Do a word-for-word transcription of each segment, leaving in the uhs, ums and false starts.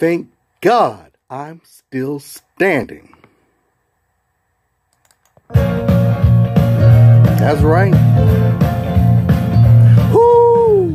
Thank God I'm still standing. That's right. Whoo!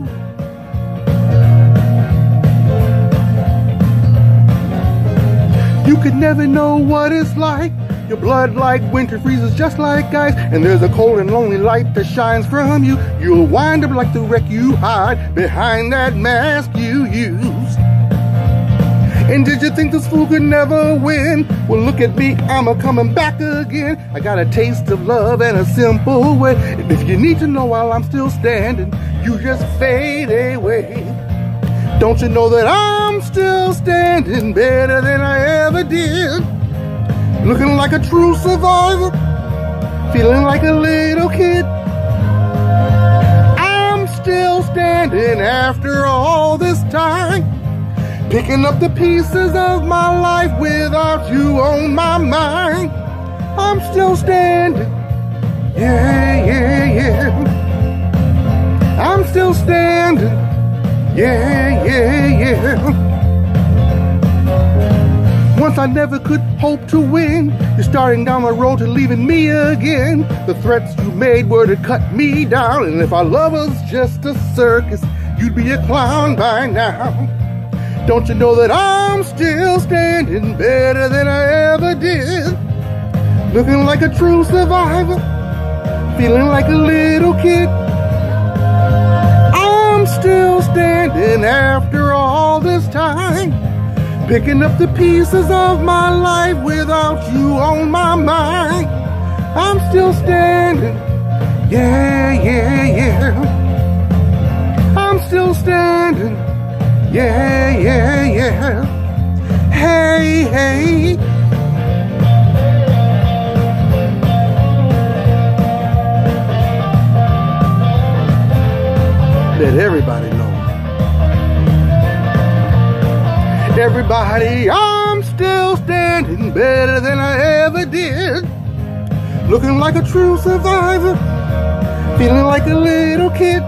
You could never know what it's like. Your blood like winter freezes just like ice, and there's a cold and lonely light that shines from you. You'll wind up like the wreck you hide behind that mask you use. And did you think this fool could never win? Well, look at me, I'm a-coming back again. I got a taste of love and a simple way. And if you need to know while I'm still standing, you just fade away. Don't you know that I'm still standing better than I ever did? Looking like a true survivor, feeling like a little kid. I'm still standing after all this time, picking up the pieces of my life without you on my mind. I'm still standing, yeah, yeah, yeah. I'm still standing, yeah, yeah, yeah. Once I never could hope to win, you're starting down the road to leaving me again. The threats you made were to cut me down, and if our love was just a circus, you'd be a clown by now. Don't you know that I'm still standing better than I ever did? Looking like a true survivor, feeling like a little kid. I'm still standing after all this time, picking up the pieces of my life without you on my mind. I'm still standing, yeah, yeah, yeah. I'm still standing, yeah, yeah, yeah. Hey, hey. Let everybody know. Everybody, I'm still standing better than I ever did. Looking like a true survivor, feeling like a little kid.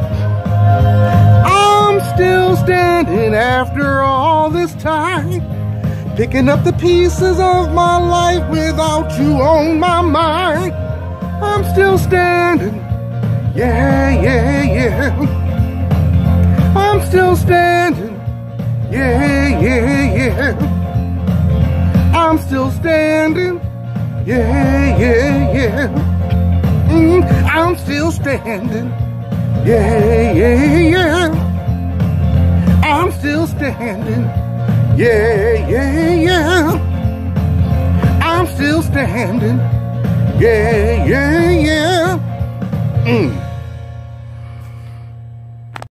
I'm still standing after all this time, picking up the pieces of my life without you on my mind. I'm still standing, yeah, yeah, yeah. I'm still standing, yeah, yeah, yeah. I'm still standing, yeah, yeah, yeah. Mm, I'm still standing, yeah, yeah, yeah. I'm still standing, yeah, yeah, yeah. I'm still standing, yeah, yeah, yeah. Mm.